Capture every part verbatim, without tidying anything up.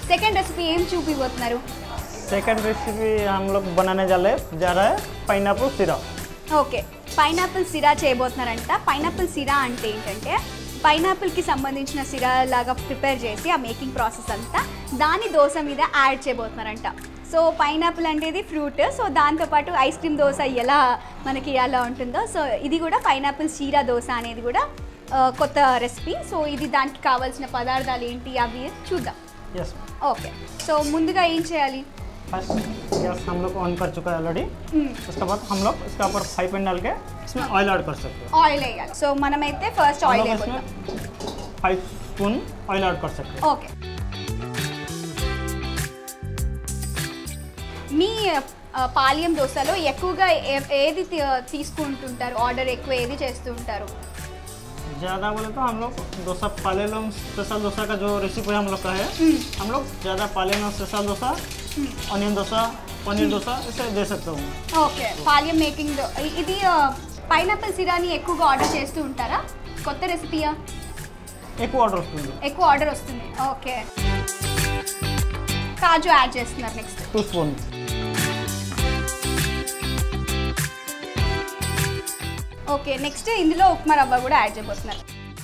Second recipe ఏం చూపిపోతున్నారు? Second recipe हम लोग बनाने जा रहे जा रहा है पाइनएप्पल सिरा. ఓకే, పైనాపిల్ సిరా చేయబోతున్నారంట. పైనాపిల్ సిరా అంటే ఏంటంటే పైనాపిల్కి సంబంధించిన సిరా లాగా ప్రిపేర్ చేసి ఆ మేకింగ్ ప్రాసెస్ అంతా దాని దోశ మీద యాడ్ చేయబోతున్నారంట. సో పైనాపిల్ అనేది ఫ్రూట్, సో దాంతోపాటు ఐస్ క్రీమ్ దోశ ఎలా మనకి ఎలా ఉంటుందో సో ఇది కూడా పైనాపిల్ సిరా దోశ అనేది కూడా కొత్త రెసిపీ. సో ఇది దానికి కావాల్సిన పదార్థాలు ఏంటి అవి చూద్దాం. यस ఓకే, సో ముందుగా ఏం చేయాలి? फर्स्ट गैस हम लोग ऑन कर चुका है ऑलरेडी. उसके बाद हम लोग इसके ऊपर फ्राई पैन डाल के इसमें ऑयल ऐड कर सकते हैं. ఆయిల్ వేయాలి. సో మనమైతే ఫస్ట్ ఆయిల్ వేయాలి. फाइव स्पून ऑयल ऐड कर सकते हैं. ఓకే, మీ పాల్యం దోశలో ఎక్కువగా ఏది తీసుకుంటుంటారు? ఆర్డర్ ఎక్కువ ఏది చేస్తూ ఉంటారు? ज़्यादा बोले तो हम लोग डोसा पालेलम स्पेशल डोसा का जो रेसिपी हम लोग का है, हम लोग ज़्यादा पालेलम स्पेशल डोसा, ऑनियन डोसा, पनीर डोसा इसे दे सकते हो. ఓకే, పాల్యం మేకింగ్ ఇది పైనాపిల్ సిరాని ఎక్కువగా ఆర్డర్ చేస్తూ ఉంటారా? కొత్త రెసిపీయా? ఎక్కువ ఆర్డర్ వస్తుంది. ఎక్కువ ఆర్డర్ వస్తుంది. ఓకే, కాజు యాడ్ చేస్తున్నారు. Next two spoon. Okay, next ఇందులో ఉప్మా రవ్వ కూడా యాడ్ చేయబోతున్నారు.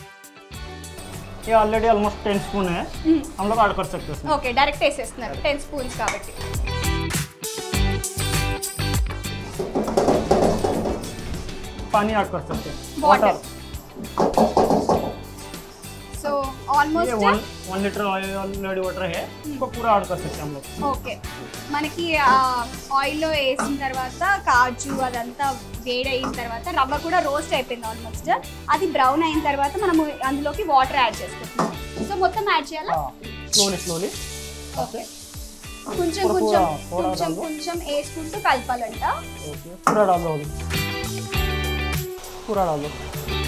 ये ऑलरेडी ऑलमोस्ट टेन स्पून है, हम लोग ऐड कर सकते हैं. ఓకే, డైరెక్ట్ వేసేస్తున్నారు టెన్ స్పూన్స్ కాబట్టి. पानी ऐड कर सकते हैं. Water. So almost one litre already water है, इसको पूरा ऐड कर सकते हैं हम लोग. ఓకే, మనకి ఆయిల్లో వేసిన తర్వాత కాజు అదంతా వేడైన తర్వాత రవ్వ కూడా రోస్ట్ అయిపోయింది ఆల్మోస్ట్. అది బ్రౌన్ అయిన తర్వాత మనము అందులోకి వాటర్ యాడ్ చేసుకుంటున్నాం. సో మొత్తం యాడ్ చేయాలా? Slowly slowly. ఓకే, కొంచెం కొంచెం కొంచెం కొంచెం వేసుకుంటూ కలపాలంట. ఓకే, పూరా डाल दो, पूरा डाल दो.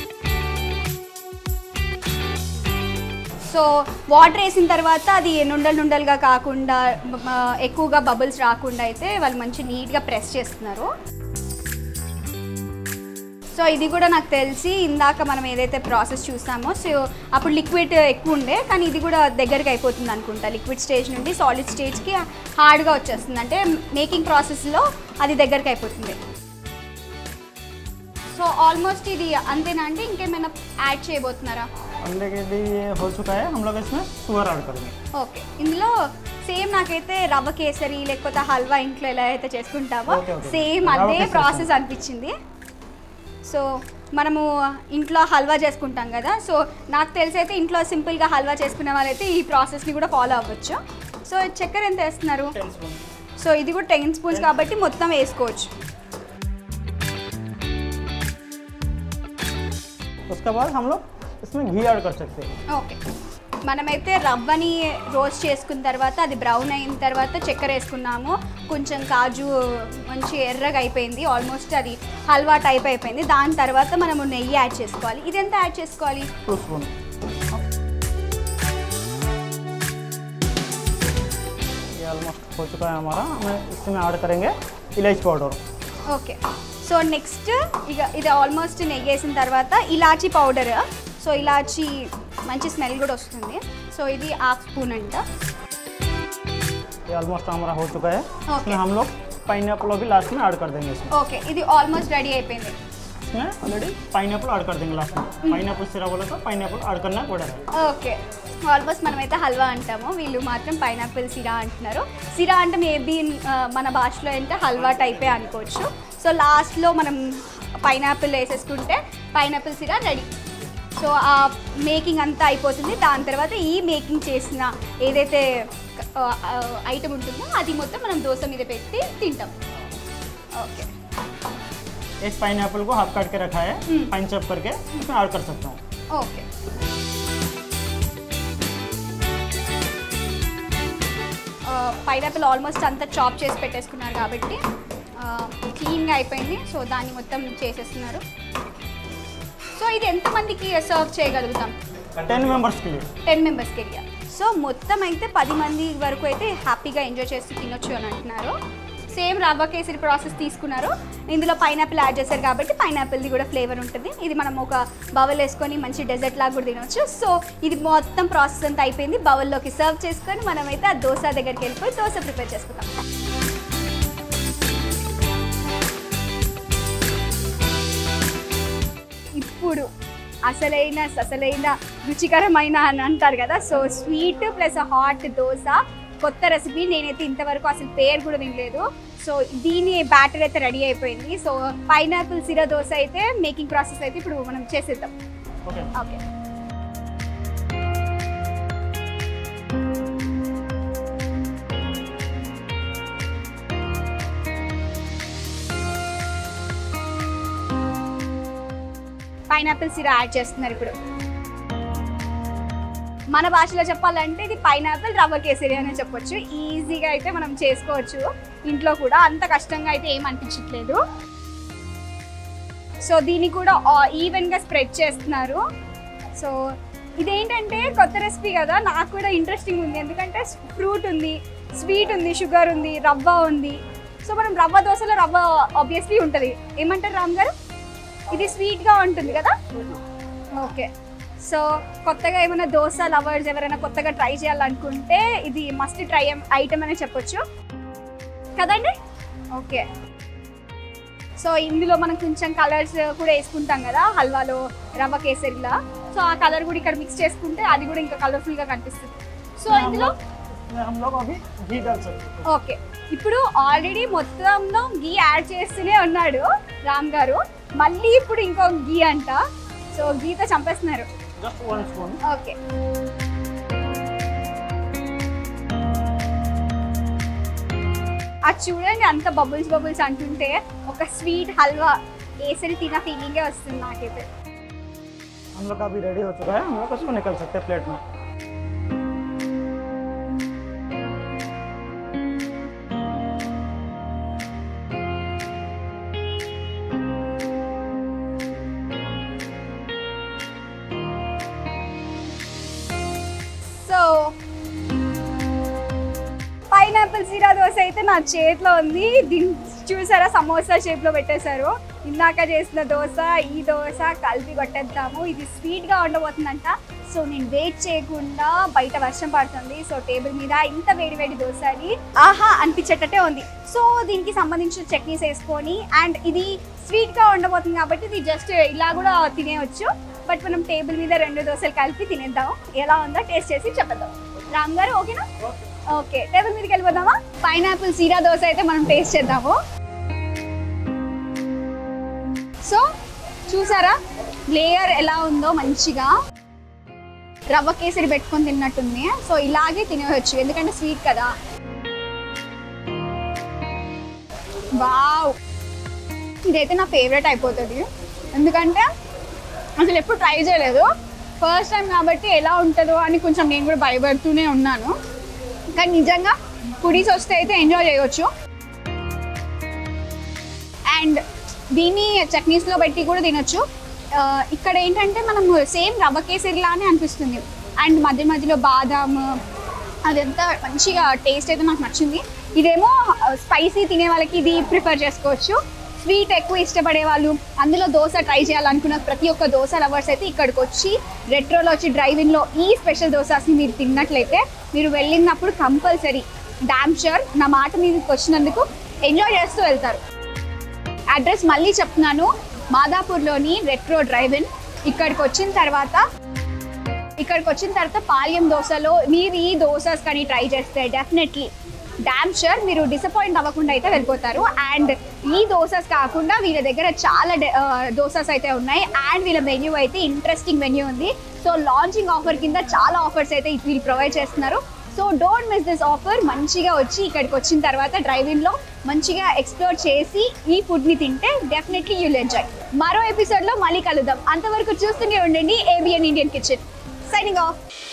సో వాటర్ వేసిన తర్వాత అది నుండలు నుండలుగా కాకుండా ఎక్కువగా బబుల్స్ రాకుండా అయితే వాళ్ళు మంచి నీట్గా ప్రెస్ చేస్తున్నారు. సో ఇది కూడా నాకు తెలిసి ఇందాక మనం ఏదైతే ప్రాసెస్ చూసామో సో అప్పుడు లిక్విడ్ ఎక్కువ ఉండే, కానీ ఇది కూడా దగ్గరికి అయిపోతుంది అనుకుంటా. లిక్విడ్ స్టేజ్ నుండి సాలిడ్ స్టేజ్కి హార్డ్గా వచ్చేస్తుంది, అంటే మేకింగ్ ప్రాసెస్లో అది దగ్గరికి అయిపోతుంది. సో ఆల్మోస్ట్ ఇది అంతేనా అండి? ఇంకేమైనా యాడ్ చేయబోతున్నారా? ऑलरेडी हो चुका है, हम लोग इसमें शुगर ऐड करेंगे. ఓకే, ఇందులో సేమ్ నాకైతే రవ్వ కేసరి లేకపోతే హల్వా ఇంట్లో ఎలా అయితే చేసుకుంటామో సేమ్ అదే ప్రాసెస్ అనిపించింది. సో మనము ఇంట్లో హల్వా చేసుకుంటాం కదా, సో నాకు తెలిసి అయితే ఇంట్లో సింపుల్గా హల్వా చేసుకునే వాళ్ళైతే ఈ ప్రాసెస్ని కూడా ఫాలో అవ్వచ్చు. సో చక్కెర ఎంత వేస్తున్నారు? సో ఇది కూడా టెన్ స్పూన్స్ కాబట్టి మొత్తం వేసుకోవచ్చు. उसके बाद हम लोग इसमें घी ऐड कर सकते हैं. ఓకే, మనమైతే రవ్వని రోస్ట్ చేసుకున్న తర్వాత అది బ్రౌన్ అయిన తర్వాత చక్కెర వేసుకున్నాము. కొంచెం కాజు మంచి ఎర్రగా అయిపోయింది, ఆల్మోస్ట్ అది హల్వా టైప్ అయిపోయింది. దాని తర్వాత మనము నెయ్యి యాడ్ చేసుకోవాలి. ఇది ఎంత యాడ్ చేసుకోవాలి? Two spoon. ये ऑलमोस्ट हो चुका है हमारा. हमें इसमें ऐड करेंगे इलायची पाउडर. ఓకే, సో నెక్స్ట్ ఇక ఇది ఆల్మోస్ట్ నెయ్యి వేసిన తర్వాత ఇలాచీ పౌడర్. సో ఇలాచీ మంచి స్మెల్ కూడా వస్తుంది. సో ఇది హాఫ్ స్పూన్ అంట. ये ऑलमोस्ट हमारा हो चुका है. Okay. इसमें हम लोग पाइनएप्पल भी लास्ट में ऐड कर देंगे. इसमें ఓకే, ఇది ఆల్మోస్ట్ రెడీ అయిపోయింది. इसमें ऑलरेडी पाइनएप्पल ऐड कर देंगे लास्ट में. पाइनएप्पल सिरा बोले तो पाइनएप्पल ऐड करना पड़ेगा. ఓకే, ఆల్మోస్ట్ మనమైతే హల్వా అంటాము, వీళ్ళు మాత్రం పైనాపిల్ సిరా అంటున్నారు. సిరా అంటే మేబీ మన భాషలో అంటే హల్వా టైపే అనుకోవచ్చు. సో లాస్ట్లో మనం పైనాపిల్ వేసేసుకుంటే పైనాపిల్ సిరా రెడీ. సో ఆ మేకింగ్ అంతా అయిపోతుంది. దాని తర్వాత ఈ మేకింగ్ చేసిన ఏదైతే ఐటమ్ ఉంటుందో అది మొత్తం మనం దోశ మీద పెట్టి తింటాం. ఓకే, एक पाइनएप्पल को हाफ काट के रखा है, फाइन चॉप करके इसमें ऐड कर सकता हूँ. ఓకే, పైనాపిల్ ఆల్మోస్ట్ అంతా చాప్ చేసి పెట్టేసుకున్నారు కాబట్టి క్లీన్గా అయిపోయింది. సో దాన్ని మొత్తం చేసేస్తున్నారు. సో ఇది ఎంతమందికి సర్వ్ చేయగలుగుతాం? టెన్ మెంబర్స్కి టెన్ మెంబర్స్కి ఏరియా. సో మొత్తం అయితే పది మంది వరకు అయితే హ్యాపీగా ఎంజాయ్ చేసి తినొచ్చు అని అంటున్నారు. సేమ్ రవ్వ కేసరి ప్రాసెస్ తీసుకున్నారు, ఇందులో పైనాపిల్ యాడ్ చేశారు కాబట్టి పైనాపిల్ది కూడా ఫ్లేవర్ ఉంటుంది. ఇది మనం ఒక బౌల్ వేసుకొని మంచి డెజర్ట్ లాగా కూడా తినవచ్చు. సో ఇది మొత్తం ప్రాసెస్ అంతా అయిపోయింది. బౌల్లోకి సర్వ్ చేసుకొని మనమైతే ఆ దోశ దగ్గరికి వెళ్ళిపోయి దోశ ప్రిపేర్ చేసుకుందాం. ఇప్పుడు అసలైన అసలైన రుచికరమైన అని అంటారు కదా, so sweet plus hot dosa కొత్త రెసిపీ. నేనైతే ఇంతవరకు అసలు పేరు కూడా వినలేదు. సో దీని బ్యాటర్ అయితే రెడీ అయిపోయింది. సో పైనాపిల్ సిరా దోశ అయితే మేకింగ్ ప్రాసెస్ అయితే ఇప్పుడు మనం చేసేద్దాం. ఓకే, పైనాపిల్ సిరా యాడ్ చేస్తున్నారు. ఇప్పుడు మన భాషలో చెప్పాలంటే ఇది పైనాపిల్ రవ్వ కేసరి అని చెప్పొచ్చు. ఈజీగా అయితే మనం చేసుకోవచ్చు ఇంట్లో కూడా, అంత కష్టంగా అయితే ఏం అనిపించట్లేదు. సో దీన్ని కూడా ఈవెన్గా స్ప్రెడ్ చేస్తున్నారు. సో ఇదేంటంటే కొత్త రెసిపీ కదా, నాకు కూడా ఇంట్రెస్టింగ్ ఉంది. ఎందుకంటే ఫ్రూట్ ఉంది, స్వీట్ ఉంది, షుగర్ ఉంది, రవ్వ ఉంది. సో మనం రవ్వ దోశలో రవ్వ ఆబ్వియస్లీ ఉంటుంది. ఏమంటారు రామ్ గారు? ఇది స్వీట్గా ఉంటుంది కదా. ఓకే, సో కొత్తగా ఏమైనా దోశ లవర్స్ ఎవరైనా కొత్తగా ట్రై చేయాలనుకుంటే ఇది మస్ట్ ట్రై ఐటమ్ అనే చెప్పొచ్చు కదండి. ఓకే, సో ఇందులో మనం కొంచెం కలర్స్ కూడా వేసుకుంటాం కదా హల్వాలో రవ్వ కేసరిలా. సో ఆ కలర్ కూడా ఇక్కడ మిక్స్ చేసుకుంటే అది కూడా ఇంకా కలర్ఫుల్గా కనిపిస్తుంది. సో ఇందులో ఓకే, ఇప్పుడు ఆల్రెడీ మొత్తంలో గీ యాడ్ చేస్తూనే ఉన్నాడు రామ్ గారు. మళ్ళీ ఇప్పుడు ఇంకో గీ అంట. సో గీతో చంపేస్తున్నారు. ఓకే, అది చూడండి అంత బబుల్స్ బబుల్స్ అంటుంటే ఒక స్వీట్ హల్వా కేసరి తిన ఫీలింగే వస్తుంది నాకైతే. हम लोग का अभी रेडी हो चुका है, हम लोग उसको निकल सकते हैं प्लेट में. పైనాపిల్ సిరా దోశ అయితే నా చేతిలో ఉంది. దీన్ని చూసారా సమోసా షేప్లో పెట్టేశారు. ఇందాక చేసిన దోశ ఈ దోశ కలిపి కొట్టేద్దాము. ఇది స్వీట్గా ఉండబోతుందంట. సో నేను వెయిట్ చేయకుండా, బయట వర్షం పడుతుంది, సో టేబుల్ మీద ఇంత వేడి వేడి దోశ అని ఆహా అనిపించేటట్టే ఉంది. సో దీనికి సంబంధించిన చట్నీస్ వేసుకొని, అండ్ ఇది స్వీట్గా ఉండబోతుంది కాబట్టి ఇది జస్ట్ ఇలా కూడా తినేయచ్చు. బట్ మనం టేబుల్ మీద రెండు దోశలు కలిపి తినేద్దాం. ఎలా ఉందో టేస్ట్ చేసి చెప్పేద్దాం. రామ్ గారు ఓకేనా? ఓకే, టేబుల్ మీదకి వెళ్ళిపోదామా? పైనాపిల్ సిరా దోశ అయితే మనం టేస్ట్ చేద్దాము. సో చూసారా లేయర్ ఎలా ఉందో, మంచిగా రవ్వ కేసరి పెట్టుకొని తిన్నట్టుంది. సో ఇలాగే తినేయచ్చు ఎందుకంటే స్వీట్ కదా. వావ్, ఇదైతే నా ఫేవరెట్ అయిపోతుంది. ఎందుకంటే అసలు ఎప్పుడు ట్రై చేయలేదు, ఫస్ట్ టైం కాబట్టి ఎలా ఉంటుందో అని కొంచెం నేను కూడా భయపడుతూనే ఉన్నాను. కానీ నిజంగా పుడీస్ వస్తే అయితే ఎంజాయ్ చేయవచ్చు. అండ్ దీన్ని చట్నీస్లో పెట్టి కూడా తినొచ్చు. ఇక్కడ ఏంటంటే మనం సేమ్ రవ్వ కేసరిలానే అనిపిస్తుంది. అండ్ మధ్య మధ్యలో బాదాం అదంతా మంచిగా టేస్ట్ అయితే నాకు నచ్చింది. ఇదేమో స్పైసీ తినే వాళ్ళకి ఇది ప్రిఫర్ చేసుకోవచ్చు. స్వీట్ ఎక్కువ ఇష్టపడే వాళ్ళు, అందులో దోశ ట్రై చేయాలనుకున్న ప్రతి ఒక్క దోశ లవర్స్ అయితే ఇక్కడికి వచ్చి రెట్రోలో వచ్చి డ్రైవింగ్లో ఈ స్పెషల్ దోసాస్ని మీరు తిన్నట్లయితే మీరు వెళ్ళినప్పుడు కంపల్సరీ డామ్ షూర్ నా మాట మీదకి వచ్చినందుకు ఎంజాయ్ చేస్తూ వెళ్తారు. అడ్రస్ మళ్ళీ చెప్తున్నాను, మాదాపూర్లోని రెట్రో డ్రైవింగ్. ఇక్కడికి వచ్చిన తర్వాత ఇక్కడికి వచ్చిన తర్వాత పాల్యం దోశలో మీరు ఈ దోసాస్ కానీ ట్రై చేస్తే డెఫినెట్లీ డామ్ షూర్ మీరు డిసప్పాయింట్ అవ్వకుండా అయితే వెళ్ళిపోతారు. అండ్ ఈ దోసాస్ కాకుండా వీళ్ళ దగ్గర చాలా దోసాస్ అయితే ఉన్నాయి. అండ్ వీళ్ళ మెన్యూ అయితే ఇంట్రెస్టింగ్ మెన్యూ ఉంది. సో లాంచింగ్ ఆఫర్ కింద చాలా ఆఫర్స్ అయితే వీళ్ళు ప్రొవైడ్ చేస్తున్నారు. So don't miss this offer. మంచిగా వచ్చి ఇక్కడికి వచ్చిన తర్వాత డ్రైవింగ్లో మంచిగా ఎక్స్ప్లోర్ చేసి ఈ ఫుడ్ని తింటే డెఫినెట్లీ యూల్ ఎంజాయ్. మరో ఎపిసోడ్లో మళ్ళీ కలుద్దాం. అంతవరకు చూస్తూనే ఉండండి ABN Indian kitchen. Signing of.